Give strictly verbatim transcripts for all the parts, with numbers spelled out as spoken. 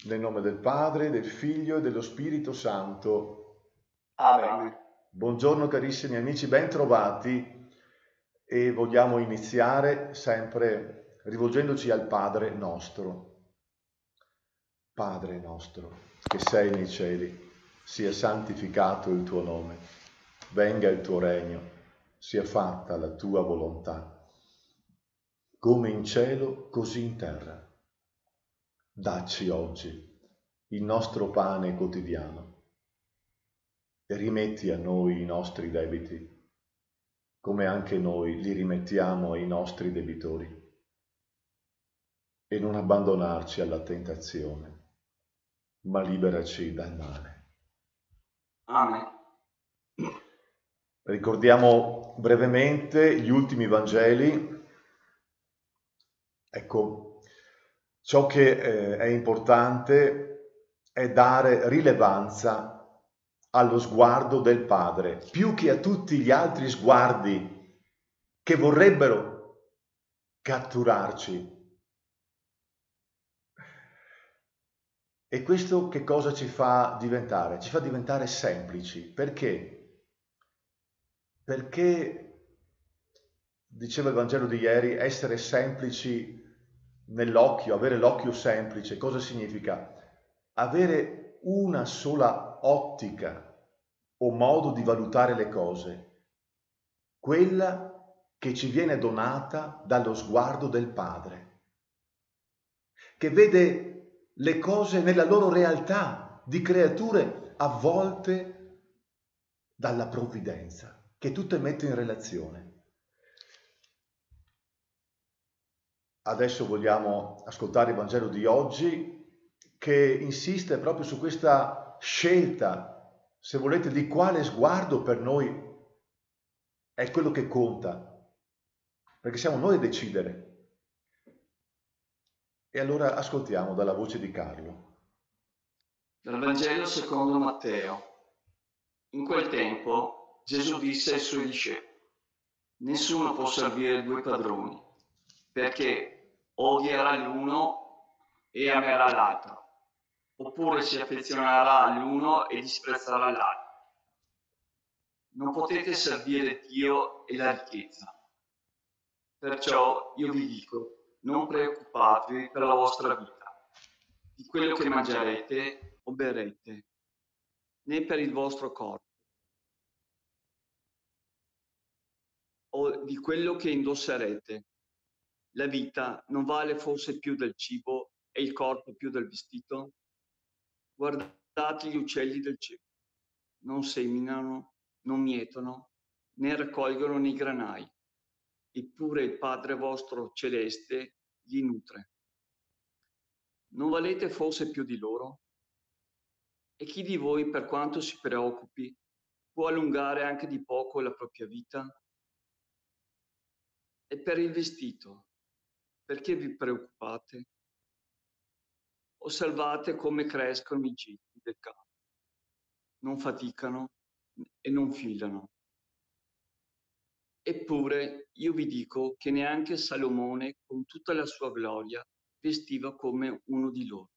Nel nome del Padre, del Figlio e dello Spirito Santo. Amen. Buongiorno carissimi amici, ben trovati e vogliamo iniziare sempre rivolgendoci al Padre nostro. Padre nostro, che sei nei cieli, sia santificato il tuo nome, venga il tuo regno, sia fatta la tua volontà, come in cielo, così in terra. Dacci oggi il nostro pane quotidiano e rimetti a noi i nostri debiti, come anche noi li rimettiamo ai nostri debitori. E non abbandonarci alla tentazione, ma liberaci dal male. Amen. Ricordiamo brevemente gli ultimi Vangeli. Ecco, ciò che eh, è importante è dare rilevanza allo sguardo del Padre, più che a tutti gli altri sguardi che vorrebbero catturarci. E questo che cosa ci fa diventare? Ci fa diventare semplici. Perché? Perché, diceva il Vangelo di ieri, essere semplici nell'occhio, avere l'occhio semplice, cosa significa? Avere una sola ottica o modo di valutare le cose, quella che ci viene donata dallo sguardo del Padre, che vede le cose nella loro realtà di creature avvolte dalla provvidenza, che tutte mette in relazione. Adesso vogliamo ascoltare il Vangelo di oggi, che insiste proprio su questa scelta, se volete, di quale sguardo per noi è quello che conta, perché siamo noi a decidere. E allora ascoltiamo dalla voce di Carlo. Dal Vangelo secondo Matteo. In quel tempo Gesù disse ai suoi discepoli: nessuno può servire due padroni, perché odierà l'uno e amerà l'altro, oppure si affezionerà all'uno e disprezzerà l'altro. Non potete servire Dio e la ricchezza. Perciò io vi dico, non preoccupatevi per la vostra vita, di quello che mangerete o berrete, né per il vostro corpo, o di quello che indosserete. La vita non vale forse più del cibo e il corpo più del vestito? Guardate gli uccelli del cielo. Non seminano, non mietono, né raccolgono nei granai. Eppure il Padre vostro celeste li nutre. Non valete forse più di loro? E chi di voi, per quanto si preoccupi, può allungare anche di poco la propria vita? E per il vestito, perché vi preoccupate? Osservate come crescono i gigli del campo. Non faticano e non filano. Eppure io vi dico che neanche Salomone, con tutta la sua gloria, vestiva come uno di loro.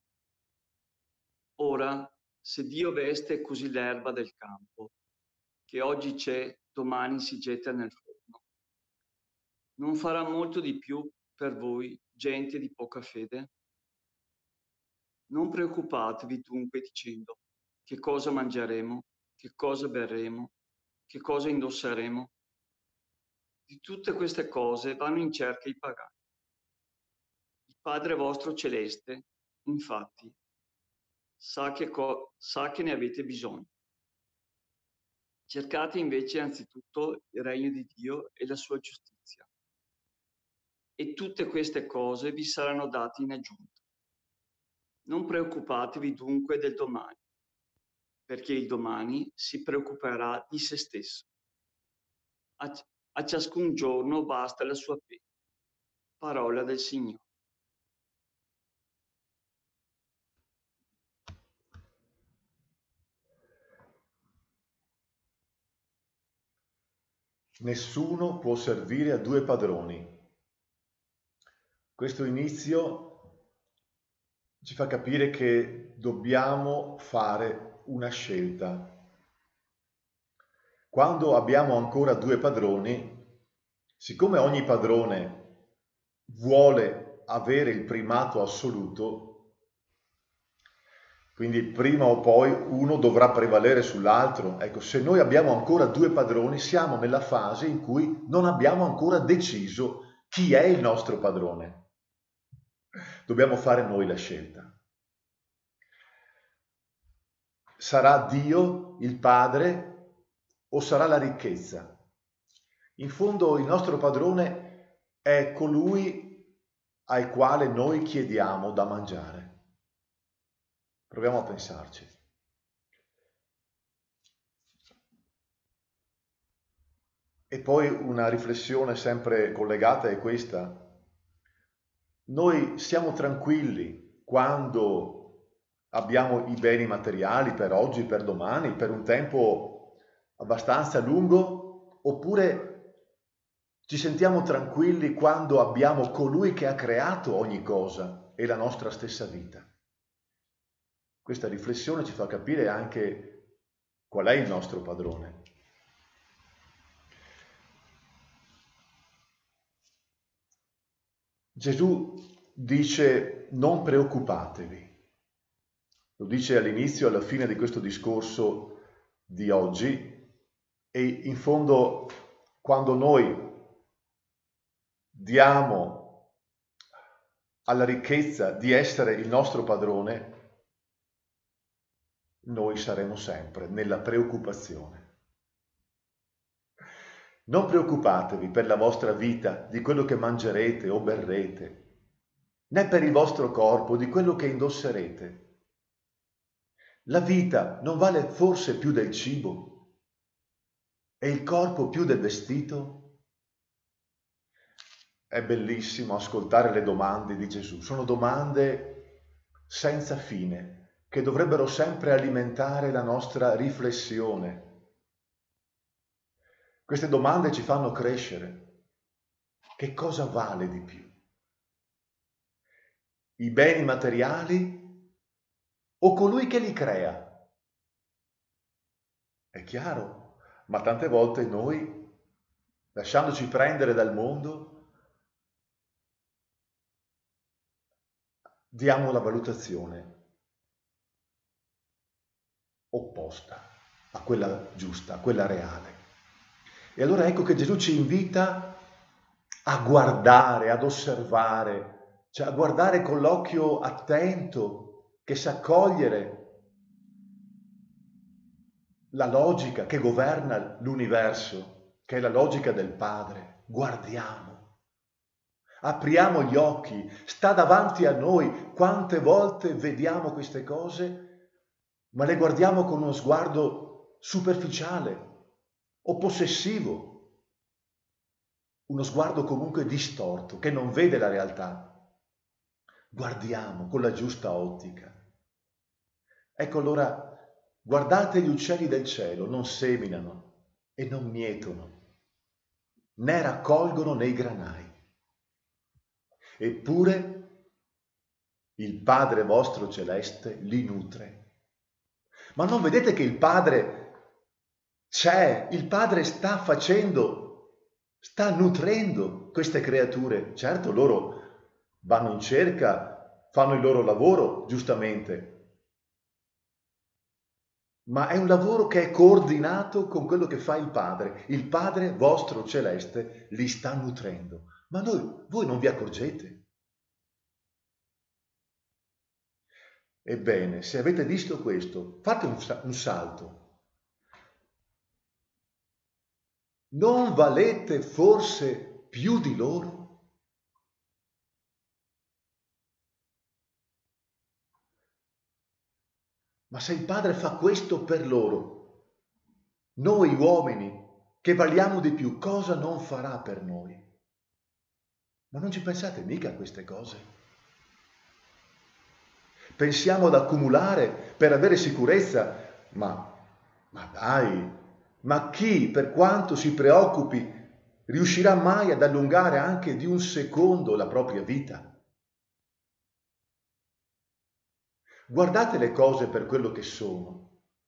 Ora, se Dio veste così l'erba del campo, che oggi c'è, domani si getta nel forno, non farà molto di più per voi, gente di poca fede? Non preoccupatevi dunque dicendo che cosa mangeremo, che cosa berremo, che cosa indosseremo. Di tutte queste cose vanno in cerca i pagani. Il Padre vostro celeste, infatti, sa che, co- sa che ne avete bisogno. Cercate invece anzitutto il regno di Dio e la sua giustizia, e tutte queste cose vi saranno date in aggiunta. Non preoccupatevi dunque del domani, perché il domani si preoccuperà di se stesso. A, a ciascun giorno basta la sua pena. Parola del Signore. Nessuno può servire a due padroni. Questo inizio ci fa capire che dobbiamo fare una scelta. Quando abbiamo ancora due padroni, siccome ogni padrone vuole avere il primato assoluto, quindi prima o poi uno dovrà prevalere sull'altro. Ecco, se noi abbiamo ancora due padroni, siamo nella fase in cui non abbiamo ancora deciso chi è il nostro padrone. Dobbiamo fare noi la scelta. Sarà Dio, il Padre, o sarà la ricchezza? In fondo il nostro padrone è colui al quale noi chiediamo da mangiare. Proviamo a pensarci. E poi una riflessione sempre collegata è questa. Noi siamo tranquilli quando abbiamo i beni materiali per oggi, per domani, per un tempo abbastanza lungo, oppure ci sentiamo tranquilli quando abbiamo colui che ha creato ogni cosa e la nostra stessa vita? Questa riflessione ci fa capire anche qual è il nostro padrone. Gesù dice: non preoccupatevi. Lo dice all'inizio e alla fine di questo discorso di oggi, e in fondo quando noi diamo alla ricchezza di essere il nostro padrone, noi saremo sempre nella preoccupazione. Non preoccupatevi per la vostra vita, di quello che mangerete o berrete, né per il vostro corpo, di quello che indosserete. La vita non vale forse più del cibo? E il corpo più del vestito? È bellissimo ascoltare le domande di Gesù. Sono domande senza fine, che dovrebbero sempre alimentare la nostra riflessione. Queste domande ci fanno crescere. Che cosa vale di più? I beni materiali o colui che li crea? È chiaro, ma tante volte noi, lasciandoci prendere dal mondo, diamo la valutazione opposta a quella giusta, a quella reale. E allora ecco che Gesù ci invita a guardare, ad osservare, cioè a guardare con l'occhio attento che sa cogliere la logica che governa l'universo, che è la logica del Padre. Guardiamo, apriamo gli occhi, sta davanti a noi. Quante volte vediamo queste cose, ma le guardiamo con uno sguardo superficiale o possessivo, uno sguardo comunque distorto, che non vede la realtà. Guardiamo con la giusta ottica. Ecco allora, guardate gli uccelli del cielo, non seminano e non mietono, né raccolgono nei granai. Eppure il Padre vostro celeste li nutre. Ma non vedete che il Padre c'è, il Padre sta facendo, sta nutrendo queste creature? Certo, loro vanno in cerca, fanno il loro lavoro, giustamente, ma è un lavoro che è coordinato con quello che fa il Padre. Il Padre vostro celeste li sta nutrendo. Ma noi, voi non vi accorgete? Ebbene, se avete visto questo, fate un, un salto. Non valete forse più di loro? Ma se il Padre fa questo per loro, noi uomini che valiamo di più, cosa non farà per noi? Ma non ci pensate mica a queste cose? Pensiamo ad accumulare per avere sicurezza, ma, ma dai, ma chi, per quanto si preoccupi, riuscirà mai ad allungare anche di un secondo la propria vita? Guardate le cose per quello che sono.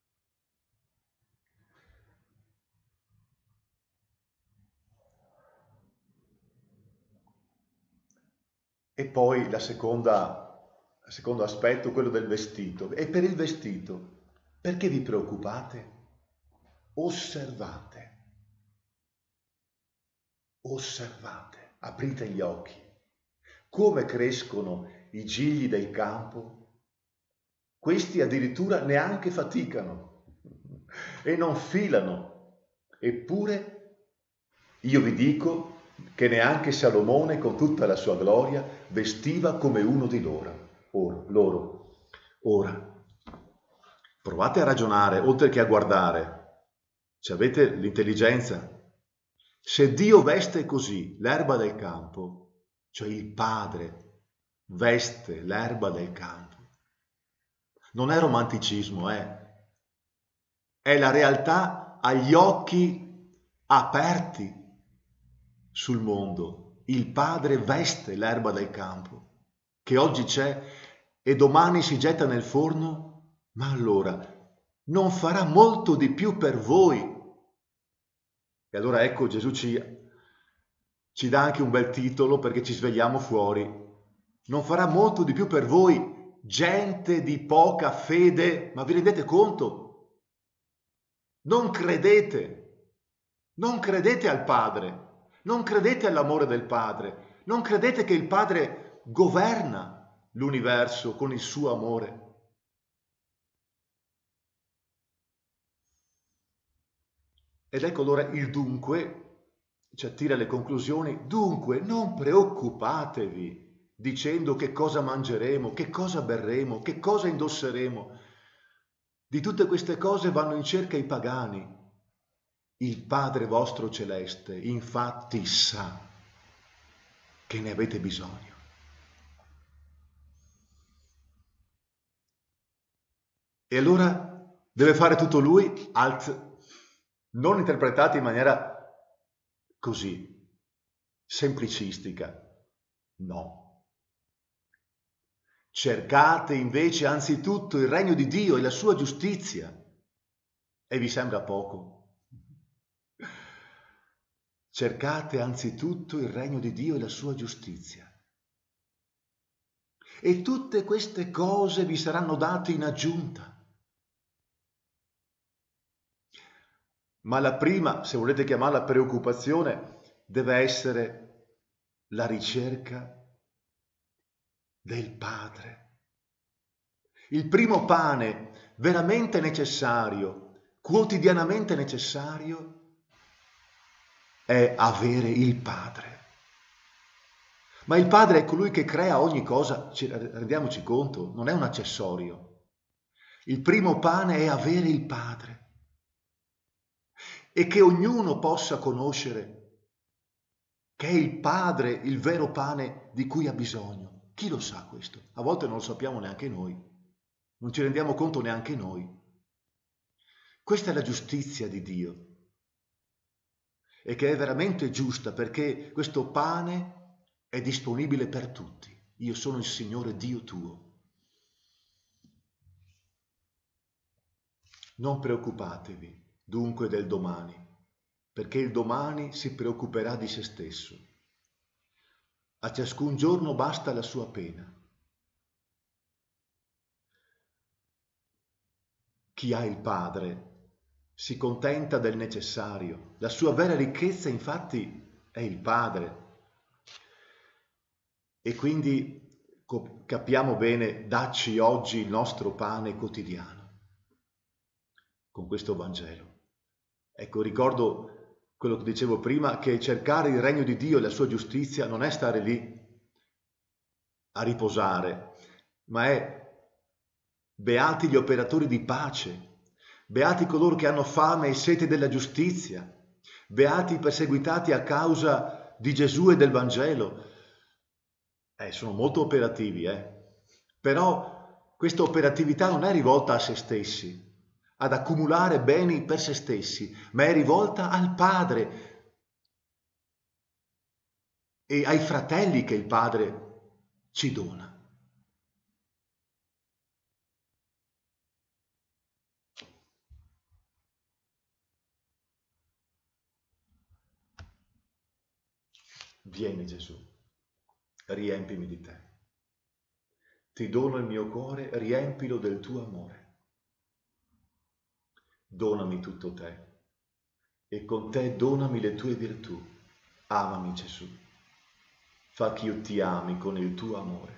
E poi la seconda, il secondo aspetto, quello del vestito. E per il vestito, perché vi preoccupate? Osservate, osservate, aprite gli occhi. Come crescono i gigli del campo? Questi addirittura neanche faticano e non filano. Eppure io vi dico che neanche Salomone con tutta la sua gloria vestiva come uno di loro. Ora, loro. Ora, provate a ragionare, oltre che a guardare. Se avete l'intelligenza, se Dio veste così l'erba del campo, cioè il Padre veste l'erba del campo, non è romanticismo, eh? È la realtà agli occhi aperti sul mondo. Il Padre veste l'erba del campo, che oggi c'è e domani si getta nel forno, ma allora non farà molto di più per voi. E allora ecco, Gesù ci, ci dà anche un bel titolo perché ci svegliamo fuori. Non farà molto di più per voi, gente di poca fede, ma vi rendete conto? Non credete, non credete al Padre, non credete all'amore del Padre, non credete che il Padre governa l'universo con il suo amore. Ed ecco allora il dunque, cioè tira le conclusioni, dunque non preoccupatevi dicendo che cosa mangeremo, che cosa berremo, che cosa indosseremo. Di tutte queste cose vanno in cerca i pagani. Il Padre vostro celeste infatti sa che ne avete bisogno. E allora deve fare tutto lui, alt, non interpretato in maniera così, semplicistica. No. Cercate invece anzitutto il regno di Dio e la sua giustizia. E vi sembra poco? Cercate anzitutto il regno di Dio e la sua giustizia. E tutte queste cose vi saranno date in aggiunta. Ma la prima, se volete chiamarla preoccupazione, deve essere la ricerca del Padre. Il primo pane veramente necessario, quotidianamente necessario, è avere il Padre. Ma il Padre è colui che crea ogni cosa, ci rendiamoci conto, non è un accessorio. Il primo pane è avere il Padre. E che ognuno possa conoscere che è il Padre il vero pane di cui ha bisogno. Chi lo sa questo? A volte non lo sappiamo neanche noi, non ci rendiamo conto neanche noi. Questa è la giustizia di Dio e che è veramente giusta perché questo pane è disponibile per tutti. Io sono il Signore Dio tuo. Non preoccupatevi dunque del domani, perché il domani si preoccuperà di se stesso. A ciascun giorno basta la sua pena. Chi ha il Padre si contenta del necessario. La sua vera ricchezza, infatti, è il Padre. E quindi capiamo bene, dacci oggi il nostro pane quotidiano con questo Vangelo. Ecco, ricordo quello che dicevo prima, che cercare il regno di Dio e la sua giustizia non è stare lì a riposare, ma è beati gli operatori di pace, beati coloro che hanno fame e sete della giustizia, beati i perseguitati a causa di Gesù e del Vangelo. Eh, sono molto operativi, eh? Però questa operatività non è rivolta a se stessi, ad accumulare beni per se stessi, ma è rivolta al Padre e ai fratelli che il Padre ci dona. Vieni Gesù, riempimi di te. Ti dono il mio cuore, riempilo del tuo amore. Donami tutto te e con te donami le tue virtù. Amami Gesù, fa che io ti ami con il tuo amore.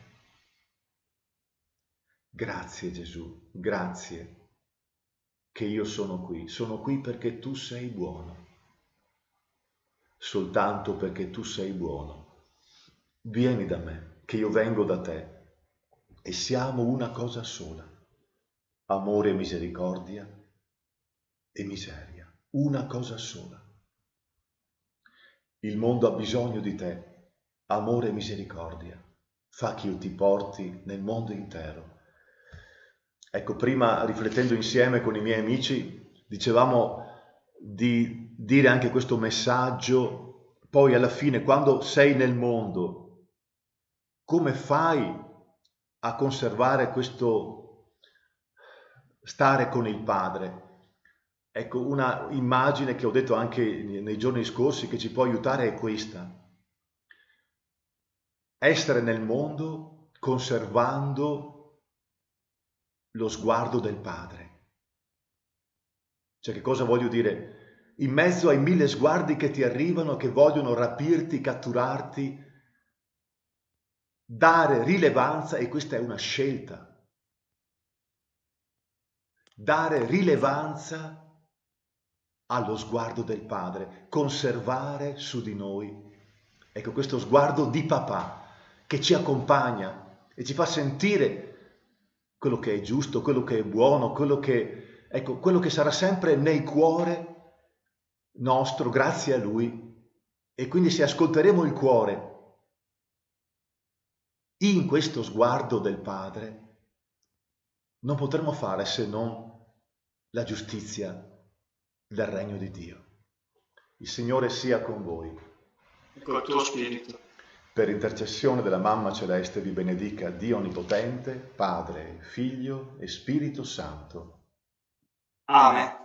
Grazie Gesù, grazie che io sono qui. Sono qui perché tu sei buono, soltanto perché tu sei buono. Vieni da me, che io vengo da te. E siamo una cosa sola, amore e misericordia e miseria, una cosa sola. Il mondo ha bisogno di te, amore e misericordia, fa che io ti porti nel mondo intero. Ecco, prima riflettendo insieme con i miei amici, dicevamo di dire anche questo messaggio, poi alla fine quando sei nel mondo, come fai a conservare questo stare con il Padre? Ecco, una immagine che ho detto anche nei giorni scorsi che ci può aiutare è questa. Essere nel mondo conservando lo sguardo del Padre. Cioè, che cosa voglio dire? In mezzo ai mille sguardi che ti arrivano, che vogliono rapirti, catturarti, dare rilevanza, e questa è una scelta, dare rilevanza allo sguardo del Padre, conservare su di noi, ecco, questo sguardo di papà che ci accompagna e ci fa sentire quello che è giusto, quello che è buono, quello che, ecco, quello che sarà sempre nel cuore nostro grazie a Lui. E quindi se ascolteremo il cuore in questo sguardo del Padre, non potremo fare se non la giustizia del regno di Dio. Il Signore sia con voi. Col tuo spirito. Per intercessione della Mamma Celeste vi benedica Dio Onnipotente, Padre, Figlio e Spirito Santo. Amen.